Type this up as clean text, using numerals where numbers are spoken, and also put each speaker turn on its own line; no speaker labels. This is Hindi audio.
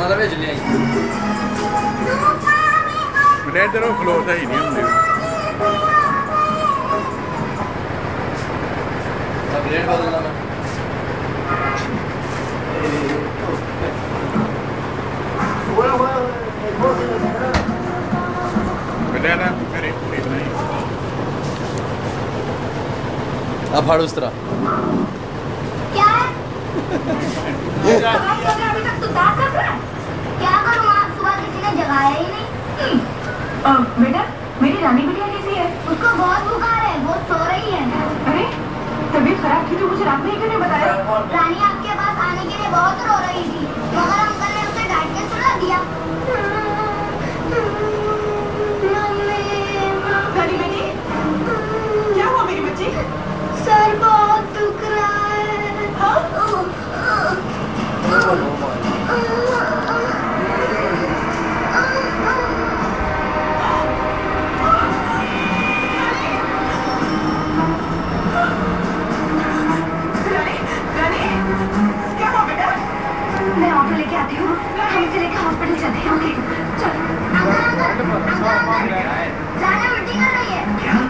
मसाला भेज लिया
बेटा इधर फ्लो सही नहीं होंगे
अब रेट बदलना मैं
बेटा ना मेरी पूरी नहीं
अब फाड़ उस तरह
क्या है? अभी तक तू क्या कर रहा है? क्या करूँ आज सुबह किसी ने जगाया ही नहीं।
बेटा मेरी रानी बिटिया कैसी है?
उसको बहुत बुखार है, वो सो रही है।
अरे तबीयत खराब थी तो मुझे रात में क्यों नहीं बताया?
रानी आपके पास आने के लिए बहुत रो रही थी, मगर अंकल ने उसे डांट के सुला दिया।
रानी बेटी क्या हुआ मेरी बच्ची?
सर बहुत दुख रहा है।
हाँ?
मैं ऑटो लेके आती हूँ, हम इसे लेकर हॉस्पिटल चलते हैं। ओके चलो। अंकल अंकल अंकल अंकल, जाने उल्टी कर रही है।